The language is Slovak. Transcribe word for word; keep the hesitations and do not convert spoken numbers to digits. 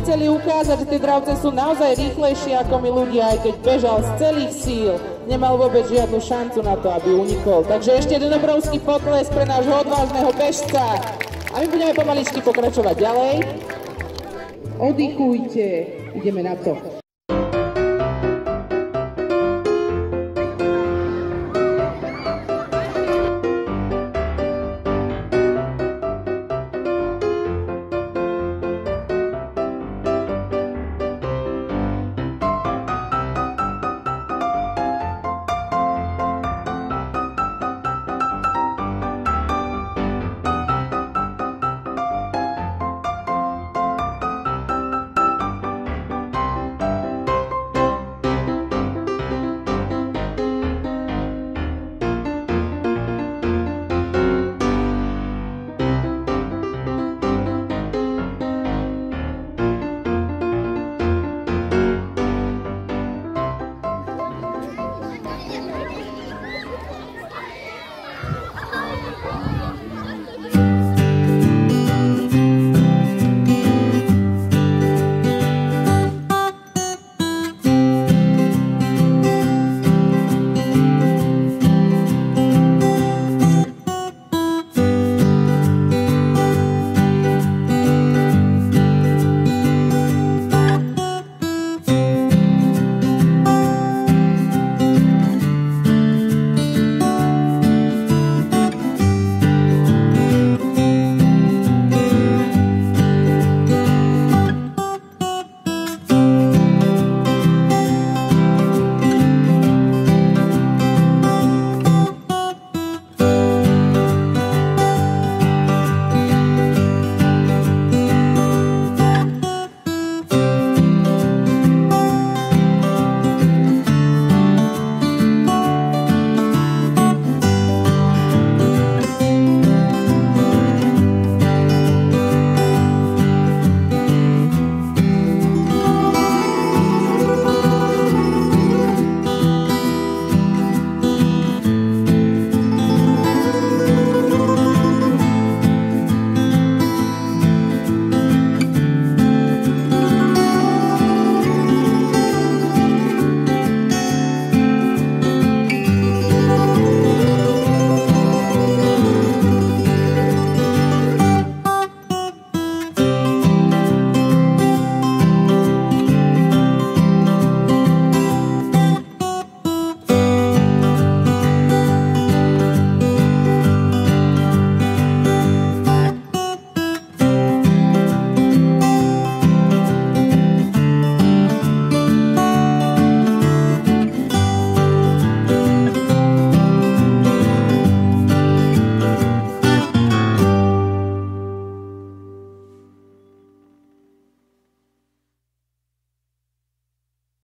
chceli ukázať, že tie dravce sú naozaj rýchlejšie ako my ľudia, aj keď bežal z celých síl. Nemal vôbec žiadnu šancu na to, aby unikol. Takže ešte jeden obrovský potlesk pre nášho odvážneho bežca. A my budeme pomaličky pokračovať ďalej. Oddychujte, ideme na to.